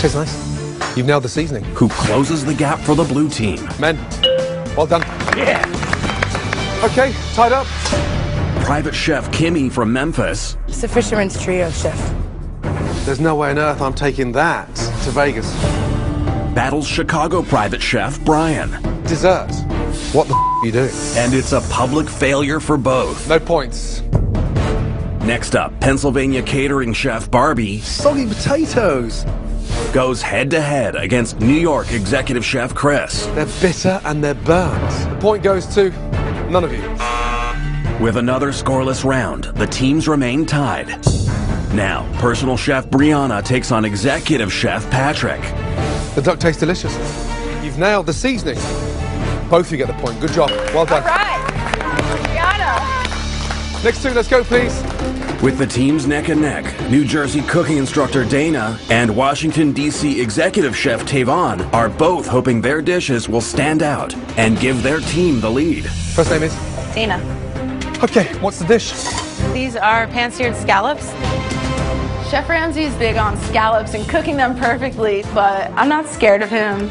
Tastes nice. You've nailed the seasoning. Who closes the gap for the blue team. Men, well done. Yeah. Okay, tied up. Private Chef Kimmy from Memphis. It's a fisherman's trio, chef. There's no way on earth I'm taking that to Vegas. Battles Chicago Private Chef Brian. Dessert. What the are you doing? And it's a public failure for both. No points. Next up, Pennsylvania catering chef Barbie Soggy potatoes. goes head-to-head against New York executive chef Chris. They're bitter and they're burnt. The point goes to none of you. With another scoreless round, the teams remain tied. Now, personal chef Brianna takes on executive chef Patrick. The duck tastes delicious. You've nailed the seasoning. Both of you get the point. Good job. Well done. All right. Brianna. Next two, let's go, please. With the teams neck and neck, New Jersey cooking instructor Dana and Washington, D.C. executive chef Tavon are both hoping their dishes will stand out and give their team the lead. First name is? Dana. Okay, what's the dish? These are pan-seared scallops. Chef Ramsay's big on scallops and cooking them perfectly, but I'm not scared of him.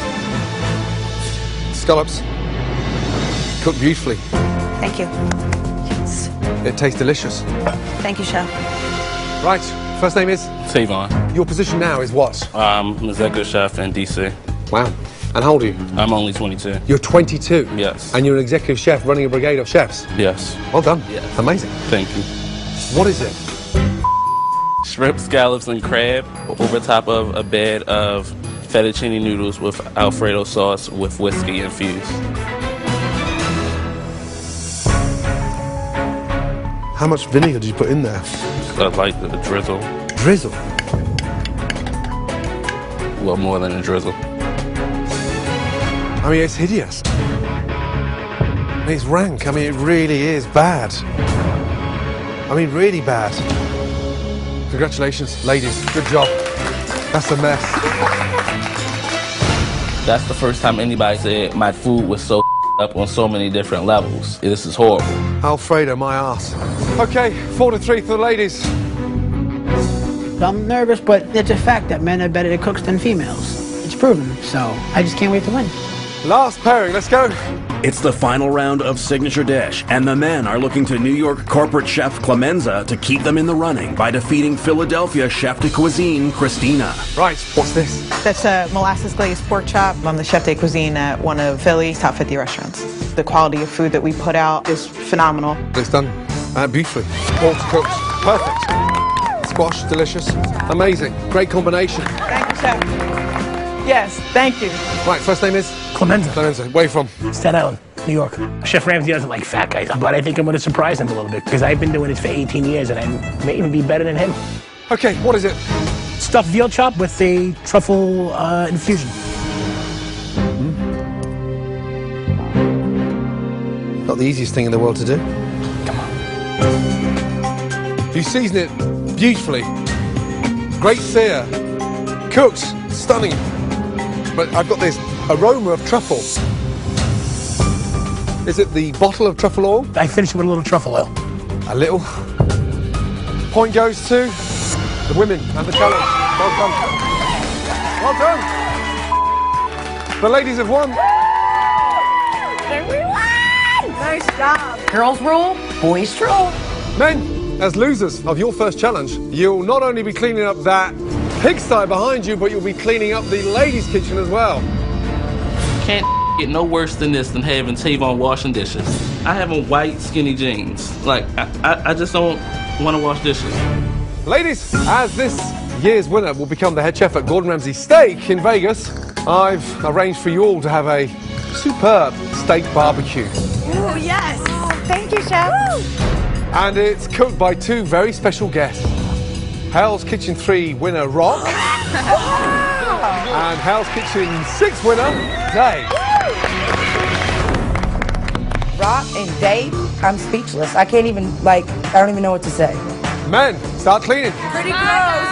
Scallops. Cooked beautifully. Thank you. Yes. It tastes delicious. Thank you, chef. Right, first name is? Tavon. Your position now is what? I'm an executive chef in DC. Wow. And how old are you? I'm only 22. You're 22? Yes. And you're an executive chef running a brigade of chefs? Yes. Well done. Yes. Amazing. Thank you. What is it? Shrimp, scallops, and crab over top of a bed of fettuccine noodles with Alfredo sauce with whiskey infused. How much vinegar did you put in there? I like the drizzle. Drizzle. Well, more than a drizzle. I mean, it's hideous. I mean, it's rank. I mean, it really is bad. I mean, really bad. Congratulations, ladies. Good job. That's a mess. That's the first time anybody said my food was so up on so many different levels. This is horrible. Alfredo, my ass. Okay, 4-3 for the ladies. I'm nervous, but it's a fact that men are better at cooks than females. It's proven, so I just can't wait to win. Last pairing, let's go. It's the final round of Signature Dish, and the men are looking to New York corporate chef Clemenza to keep them in the running by defeating Philadelphia chef de cuisine Christina. Right, what's this? That's a molasses glazed pork chop. I'm the chef de cuisine at one of Philly's top 50 restaurants. The quality of food that we put out is phenomenal. It's done beautifully. All cooked. Perfect. Squash, delicious. Amazing. Great combination. Thank you, chef. Yes, thank you. Right, first name is? Clemenza. Clemenza. Where are you from? Staten Island, New York. Chef Ramsay doesn't like fat guys, but I think I'm going to surprise him a little bit because I've been doing this for 18 years and I may even be better than him. Okay, what is it? Stuffed veal chop with a truffle infusion. Not the easiest thing in the world to do. Come on. You season it beautifully. Great sear. Cooked. Stunning. But I've got this aroma of truffle. Is it the bottle of truffle oil? I finished with a little truffle oil. A little. Point goes to the women and the challenge. Well done. Well done. The ladies have won. Nice job. Girls rule, boys rule. Men, as losers of your first challenge, you'll not only be cleaning up that pigsty behind you, but you'll be cleaning up the ladies' kitchen as well. Can't get no worse than this than having Tavon washing dishes. I have on white skinny jeans. Like, I just don't want to wash dishes. Ladies, as this year's winner will become the head chef at Gordon Ramsay Steak in Vegas, I've arranged for you all to have a superb steak barbecue. Oh, yes. Oh, thank you, chef. And it's cooked by two very special guests. Hell's Kitchen 3 winner, Rock. And Hell's Kitchen 6 winner, Dave. Rock and Dave, I'm speechless. I can't even, I don't even know what to say. Men, start cleaning. Pretty gross.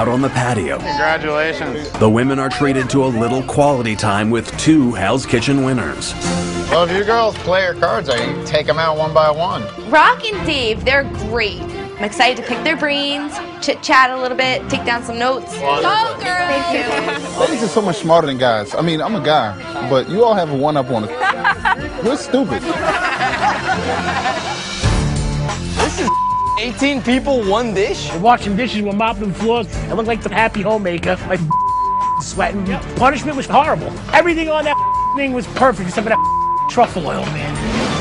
Out on the patio, Congratulations. the women are treated to a little quality time with 2 Hell's Kitchen winners. Well, if you girls play your cards, you take them out one by one. Rock and Dave, they're great. I'm excited to pick their brains, chit-chat a little bit, take down some notes. Go, girl! Thank you. Ladies are so much smarter than guys. I mean, I'm a guy, but you all have a one-up on us. We're stupid. This is 18 people, 1 dish? We're washing dishes, we're mopping floors. I look like the happy homemaker. My sweating. Punishment was horrible. Everything on that thing was perfect except for that truffle oil, man.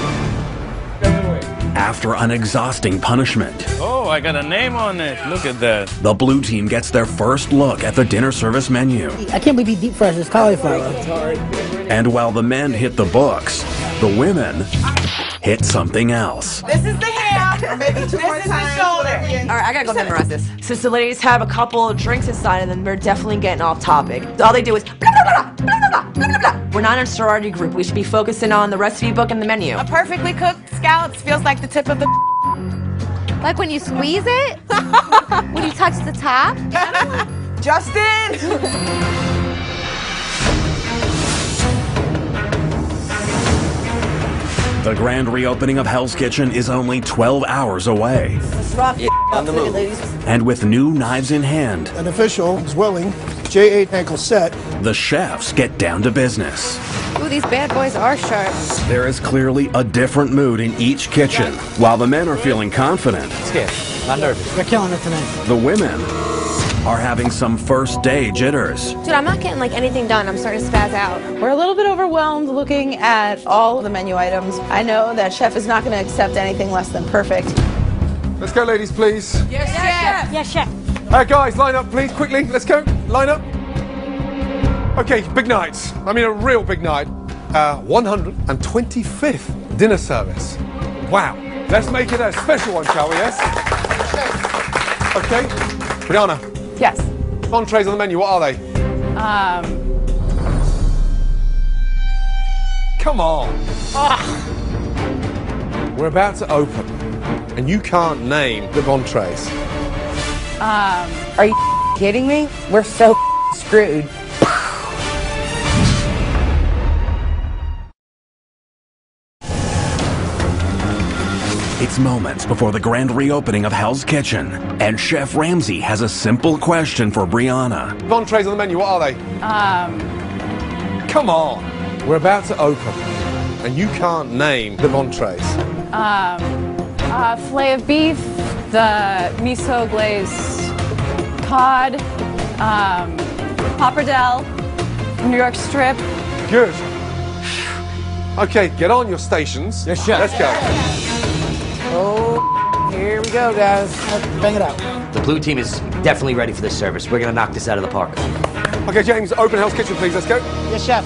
After an exhausting punishment, Oh, I got a name on it. Look at that. the blue team gets their first look at the dinner service menu. I can't believe he deep fries this cauliflower. And while the men hit the books, the women hit something else. This is the ham. Maybe 2 more times. All right, I gotta go memorize this. Since the ladies have a couple of drinks inside of them, they're definitely getting off topic. All they do is blah, blah, blah, blah, blah, blah, blah, blah. We're not in a sorority group. We should be focusing on the recipe book and the menu. A perfectly cooked scallops feels like the tip of the. Like when you squeeze it? When you touch the top? Justin! The grand reopening of Hell's Kitchen is only 12 hours away. On the move. And with new knives in hand, An official is willing, J8 ankle set. the chefs get down to business. Ooh, these bad boys are sharp. There is clearly a different mood in each kitchen. While the men are feeling confident, Scared. Not nervous. They're killing it tonight. the women are having some first day jitters. Dude, I'm not getting like anything done. I'm starting to spaz out. We're a little bit overwhelmed looking at all of the menu items. I know that chef is not going to accept anything less than perfect. Let's go, ladies, please. Yes, chef. Yes, chef. Guys, line up, please, quickly. Let's go. Line up. Okay, big night. I mean, a real big night. 125th dinner service. Wow. Let's make it a special one, shall we? Yes. Okay. Brianna, Yes. entrees on the menu. What are they? Come on. We're about to open, and you can't name the entrees. Are you kidding me? We're so screwed. It's moments before the grand reopening of Hell's Kitchen, and Chef Ramsay has a simple question for Brianna. Entrees on the menu. What are they? Come on. We're about to open, and you can't name the entrees. Filet of beef, the miso glazed cod, pappardelle, New York strip. Good. Okay, get on your stations. Yes, chef. Let's go. Oh, here we go, guys. Bang it out. The blue team is definitely ready for this service. We're gonna knock this out of the park. Okay, James, open Hell's Kitchen, please. Let's go. Yes, chef.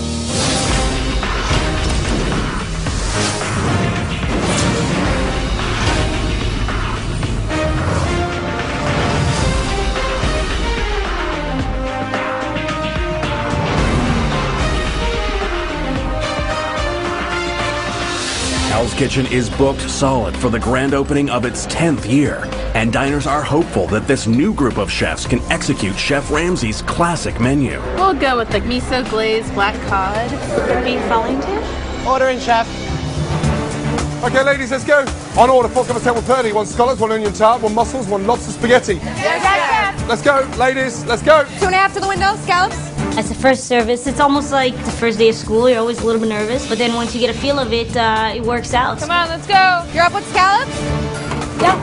Hell's Kitchen is booked solid for the grand opening of its 10th year, and diners are hopeful that this new group of chefs can execute Chef Ramsay's classic menu. We'll go with the miso glazed black cod, beef Wellington. Ordering, chef. Okay, ladies, let's go. On order, 4 covers table 30. 1 scallops, 1 onion tart, 1 mussels, 1 lobster spaghetti. Yes, chef. Let's go, ladies. Let's go. 2.5 to the window, scallops. As the first service, it's almost like the first day of school. You're always a little bit nervous, but then once you get a feel of it, it works out. Come on, let's go. You're up with scallops? Yeah.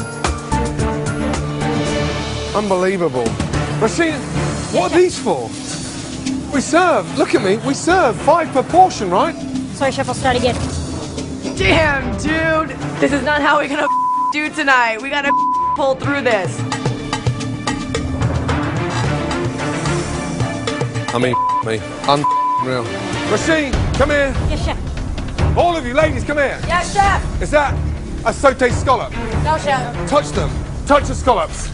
Unbelievable. Rasheen, what are these for? We serve. Look at me. We serve 5 per portion, right? Sorry, chef, I'll start again. Damn, dude. This is not how we're gonna do tonight. We gotta pull through this. I mean, me. Unreal. Rasheen, come here. Yes, chef. All of you ladies, come here. Yes, chef. Is that a sauté scallop? No, chef. Touch them. Touch the scallops.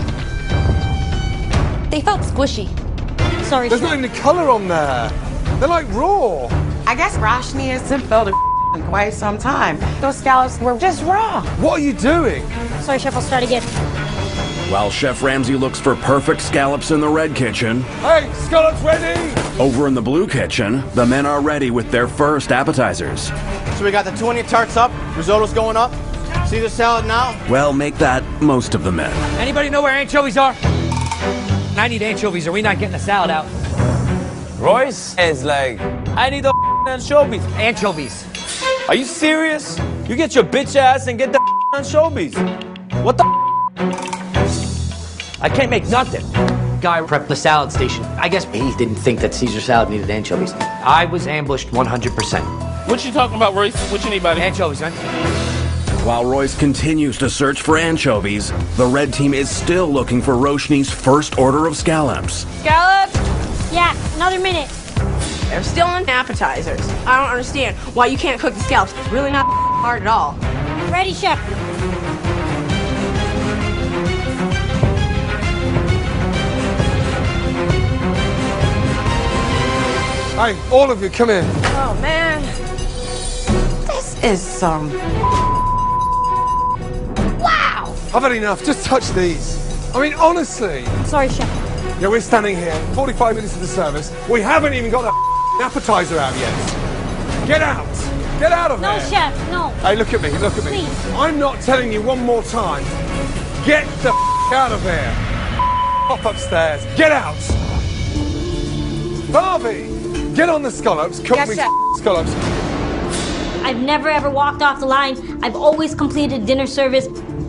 They felt squishy. Sorry, There's chef. not even colour on there. They're like raw. I guess Roshni has been filled in quite some time. Those scallops were just raw. What are you doing? Sorry, chef, I'll start again. While Chef Ramsay looks for perfect scallops in the red kitchen, Hey, scallops ready! over in the blue kitchen, the men are ready with their first appetizers. So we got the 2 onion tarts up, risotto's going up, Caesar salad now. Well, make that most of the men. Anybody know where anchovies are? I need anchovies. Are we not getting a salad out? Royce is like, I need the anchovies. Anchovies. Are you serious? You get your bitch ass and get the anchovies. What the? I can't make nothing. Guy prepped the salad station. I guess he didn't think that Caesar salad needed anchovies. I was ambushed 100%. What you talking about, Royce? What you need, buddy? Anchovies, man. While Royce continues to search for anchovies, the red team is still looking for Roshni's first order of scallops. Scallops? Yeah, another minute. They're still on appetizers. I don't understand why you can't cook the scallops. It's really not hard at all. Ready, chef. Hey, all of you, come here. Oh, man. This is some... Wow! I've had enough. Just touch these. I mean, honestly. Sorry, chef. Yeah, we're standing here, 45 minutes of the service. We haven't even got the appetizer out yet. Get out. Get out of No, here. chef, no. Hey, look at me, look at me. Please. I'm not telling you one more time. Get the out of here. Pop upstairs. Get out. Barbie, get on the scallops. Cook Yes, me chef. scallops. I've never ever walked off the lines. I've always completed dinner service.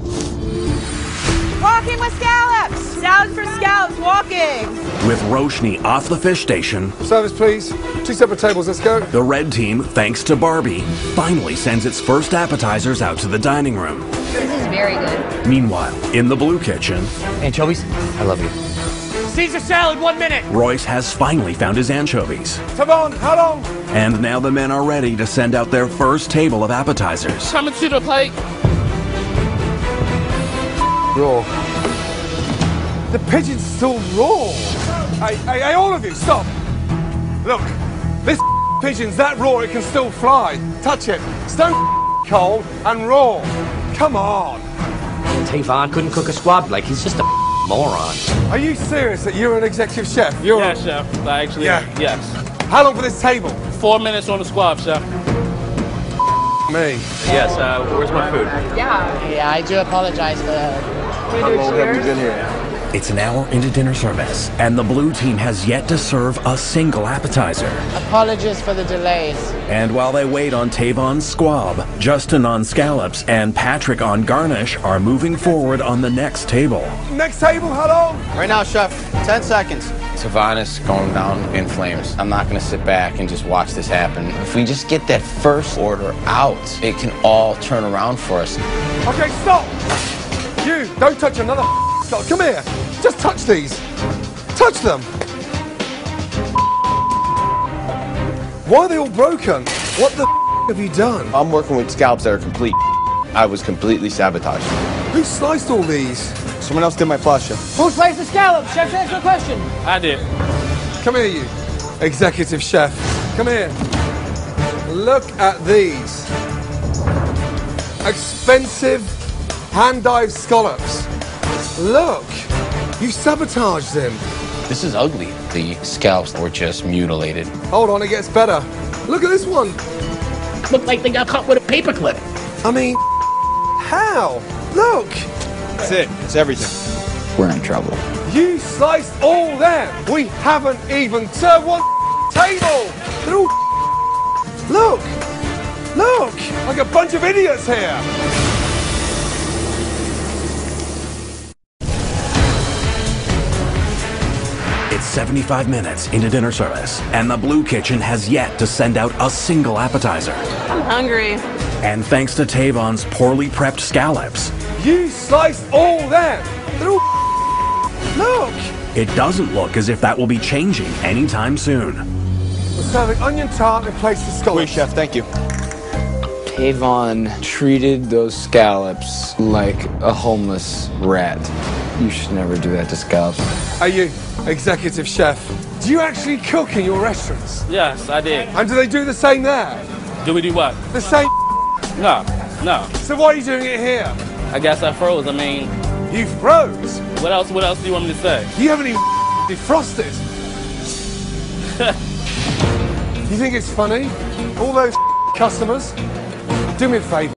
Walking with scallops! Salad for scallops, walking! With Roshni off the fish station, Service, please. 2 separate tables, let's go. the red team, thanks to Barbie, finally sends its first appetizers out to the dining room. This is very good. Meanwhile, in the blue kitchen, Anchovies? I love you. Caesar salad, 1 minute. Royce has finally found his anchovies. Tavon, how long? And now the men are ready to send out their first table of appetizers. Coming to the plate. Raw. The pigeon's still raw. Hey, all of you, stop. Look, this pigeon's that raw it can still fly. Touch it. Stone cold and raw. Come on. Tavon couldn't cook a squab. Like, he's just a moron. Are you serious that you're an executive chef? You're Yeah, chef. I actually, yes. How long for this table? 4 minutes on the squab, chef. Me. Yes, where's my food? Yeah, I do apologize for that. How long have you been here? It's an hour into dinner service, and the blue team has yet to serve a single appetizer. Apologies for the delays. And while they wait on Tavon's squab, Justin on scallops, and Patrick on garnish are moving forward on the next table. Next table, how long? Right now, chef, 10 seconds. Savannah is going down in flames. I'm not going to sit back and just watch this happen. If we just get that first order out, it can all turn around for us. Okay, stop. You, don't touch another scallop. Come here. Just touch these. Touch them. Why are they all broken? What the have you done? I'm working with scallops that are complete. I was completely sabotaged. Who sliced all these? Someone else did my flush, chef. Who sliced the scallops? Chef, answer the question. I did. Come here, you. Executive chef. Come here. Look at these. Expensive hand-dyed scallops. Look. You sabotaged them. This is ugly. The scallops were just mutilated. Hold on, it gets better. Look at this one. Looked like they got cut with a paperclip. I mean, how? Look. That's it. It's everything. We're in trouble. You sliced all them. We haven't even served one table. They're all look. Look. Like a bunch of idiots here. It's 75 minutes into dinner service, and the blue kitchen has yet to send out a single appetizer. I'm hungry. And thanks to Tavon's poorly prepped scallops, You sliced all them. They're all look. it doesn't look as if that will be changing anytime soon. We're serving onion tart in place of scallops. Wait, chef, thank you. Tavon treated those scallops like a homeless rat. You should never do that to scallops. Are you executive chef? Do you actually cook in your restaurants? Yes, I did. And do they do the same there? Do we do what? The same? No, no. So why are you doing it here? I guess I froze. I mean, You froze. What else do you want me to say? You haven't even defrosted. You think it's funny? All those customers? Do me a favour.